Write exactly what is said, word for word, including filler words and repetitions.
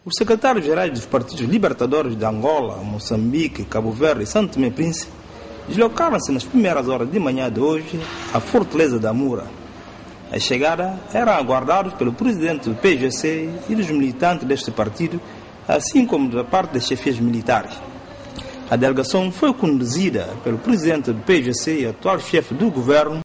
Os secretários-gerais dos partidos libertadores de Angola, Moçambique, Cabo Verde e São Tomé e Príncipe deslocaram-se nas primeiras horas de manhã de hoje à Fortaleza da Mura. A chegada eram aguardados pelo presidente do P G C e dos militantes deste partido, assim como da parte das chefias militares. A delegação foi conduzida pelo presidente do P G C e atual chefe do governo,